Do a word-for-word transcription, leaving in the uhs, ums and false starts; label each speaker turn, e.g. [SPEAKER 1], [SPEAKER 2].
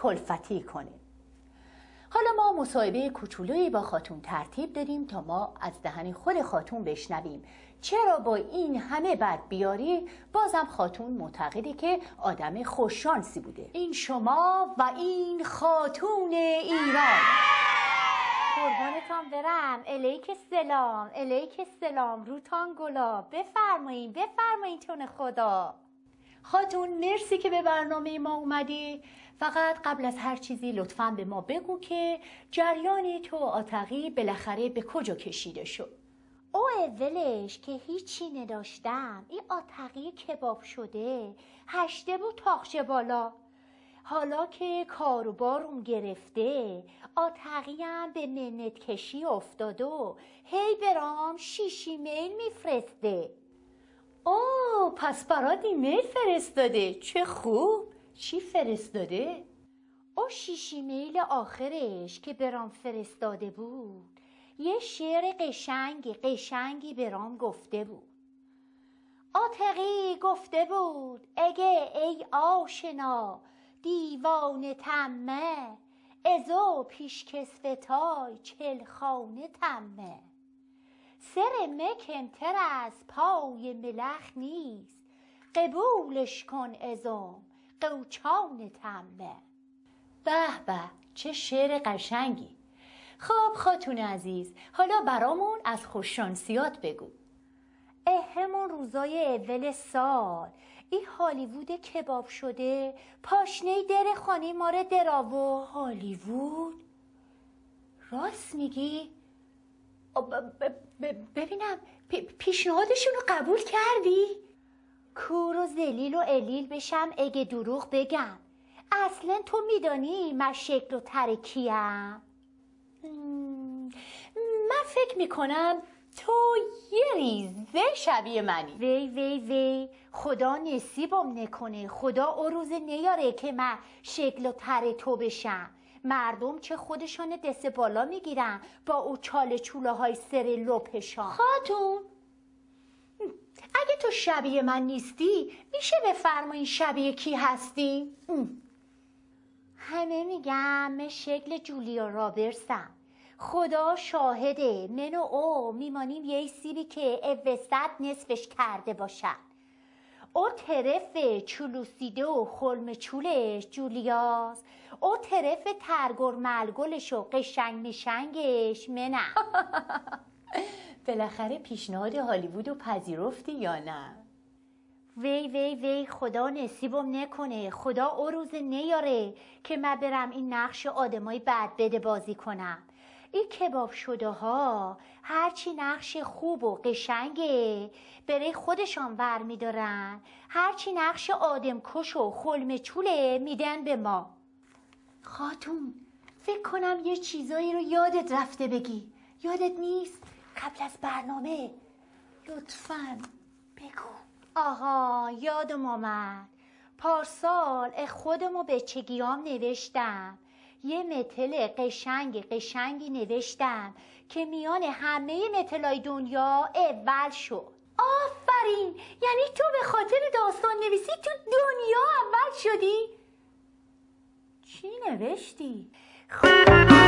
[SPEAKER 1] خلفتی کنیم. حالا ما مصاحبه کوچولویی با خاتون ترتیب دادیم تا ما از دهن خود خاتون بشنویم چرا با این همه بد بیاری بازم خاتون معتقده که آدم خوششانسی بوده. این شما و این خاتون ایران.
[SPEAKER 2] قربانتان برم. الیک سلام، الیک سلام، روتان گلاب. بفرمایین بفرمایین تون خدا.
[SPEAKER 1] خاتون مرسی که به برنامه ما اومدی. فقط قبل از هر چیزی لطفاً به ما بگو که جریان تو آتقی بالاخره به کجا کشیده شد؟
[SPEAKER 2] او اولش که هیچی نداشتم، این آتقی کباب شده هشته بود تاخچه بالا. حالا که کاروبارم گرفته آتقیم به منت کشی افتاده و هی برام شیشی میل میفرسته.
[SPEAKER 1] اوه پس برات ایمیل فرستاده، چه خوب. چی فرستاده؟
[SPEAKER 2] او شیشی میل آخرش که برام فرستاده بود یه شعر قشنگی قشنگی برام گفته بود. آتقی گفته بود اگه ای آشنا دیوانه تمه ازو پیش کسفتای چلخانه تمه سر مکنتر از پای ملخ نیست قبولش کن ازم قوچان تمه.
[SPEAKER 1] به به چه شعر قشنگی. خب خاتون عزیز حالا برامون از خوششانسیات بگو.
[SPEAKER 2] همون روزای اول سال این هالیوود کباب شده پاشنه در خانی ماره دراو.
[SPEAKER 1] هالیوود؟ راست میگی؟ ببینم پیشنهادشون رو قبول کردی؟
[SPEAKER 2] کور و ذلیل و الیل بشم اگه دروغ بگم. اصلا تو میدانی من شکل و ترکیم؟
[SPEAKER 1] من فکر میکنم تو یه ریزه شبیه منی.
[SPEAKER 2] وی وی وی خدا نصیبم نکنه، خدا او روز نیاره که من شکل و تر تو بشم. مردم چه خودشان دست بالا میگیرن با او چاله چوله های سر لپشان.
[SPEAKER 1] خاتون اگه تو شبیه من نیستی میشه بفرمایین شبیه کی هستی؟
[SPEAKER 2] همه میگم من شکل جولیا رابرسم. خدا شاهده من و او میمانیم یه سیری که اوستد نصفش کرده باشد. او طرف چلوسیده و خلم چولش جولیاست، او طرف ترگور ملگلش و قشنگ میشنگش منم.
[SPEAKER 1] بالاخره پیشنهاد هالیوودو پذیرفتی یا نه؟
[SPEAKER 2] وی وی وی خدا نصیبم نکنه، خدا او روز نیاره که من برم این نقش آدمای بد بده بازی کنم. این کباب شده ها هرچی نقش خوب و قشنگه برای خودشان ور میدارن، هرچی نقش آدم کش و خلم چوله میدن به ما.
[SPEAKER 1] خاتون فکر کنم یه چیزایی رو یادت رفته بگی. یادت نیست؟ قبل از برنامه لطفاً بگو.
[SPEAKER 2] آها یادم آمد. پارسال خودمو به چگیام نوشتم، یه متل قشنگ قشنگی نوشتم که میان همه متلای دنیا اول شد.
[SPEAKER 1] آفرین، یعنی تو به خاطر داستان نویسی تو دنیا اول شدی؟ چی نوشتی؟
[SPEAKER 2] خب